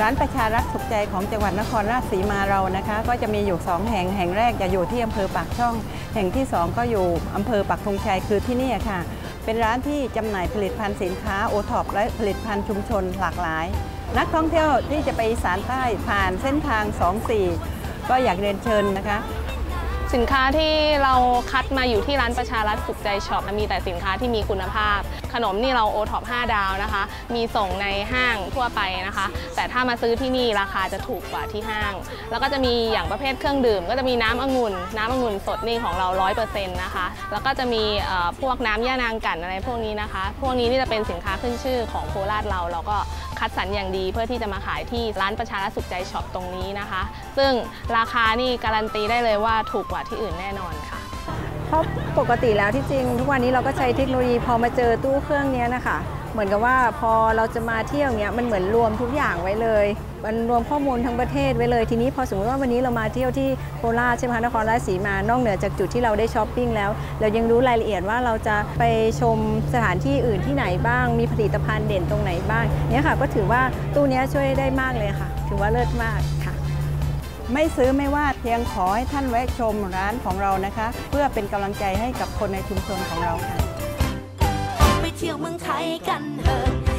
ร้านประชารัฐสุขใจของจังหวัดนครราชสีมาเรานะคะก็จะมีอยู่2แห่งแห่งแรกจะอยู่ที่อำเภอปากช่องแห่งที่2ก็อยู่อำเภอปักธงชัยคือที่นี่ค่ะเป็นร้านที่จำหน่ายผลิตภัณฑ์สินค้าโอท็อปและผลิตภัณฑ์ชุมชนหลากหลายนักท่องเที่ยวที่จะไปอีสานใต้ผ่านเส้นทาง 24ก็อยากเรียนเชิญนะคะสินค้าที่เราคัดมาอยู่ที่ร้านประชารัฐสุขใจช็อปมีแต่สินค้าที่มีคุณภาพขนมนี่เราโอท็อป5 ดาวนะคะมีส่งในห้างทั่วไปนะคะแต่ถ้ามาซื้อที่นี่ราคาจะถูกกว่าที่ห้างแล้วก็จะมีอย่างประเภทเครื่องดื่มก็จะมีน้ำองุ่นสดนี่ของเรา 100% นะคะแล้วก็จะมีพวกน้ำย่านางกั่นอะไรพวกนี้นะคะพวกนี้นี่จะเป็นสินค้าขึ้นชื่อของโคราชเราก็คัดสรรอย่างดีเพื่อที่จะมาขายที่ร้านประชารัฐสุขใจช็อปตรงนี้นะคะซึ่งราคานี่การันตีได้เลยว่าถูกกว่าที่อื่นแน่นอนค่ะเพราะปกติแล้วที่จริงทุกวันนี้เราก็ใช้เทคโนโลยีพอมาเจอตู้เครื่องนี้นะคะเหมือนกับว่าพอเราจะมาเที่ยวเนี้ยมันเหมือนรวมทุกอย่างไว้เลยมันรวมข้อมูลทั้งประเทศไว้เลยทีนี้พอสมมติว่าวันนี้เรามาเที่ยวที่โคราชใช่ไหมคะนครราชสีมานอกเหนือจากจุดที่เราได้ช้อปปิ้งแล้วเรายังรู้รายละเอียดว่าเราจะไปชมสถานที่อื่นที่ไหนบ้างมีผลิตภัณฑ์เด่นตรงไหนบ้างเนี่ยค่ะก็ถือว่าตู้นี้ช่วยได้มากเลยค่ะถือว่าเลิศมากค่ะไม่ซื้อไม่ว่าเพียงขอให้ท่านแวะชมร้านของเรานะคะเพื่อเป็นกำลังใจให้กับคนในชุมชนของเราค่ะไปเที่ยวเมืองไทยกันเถอะ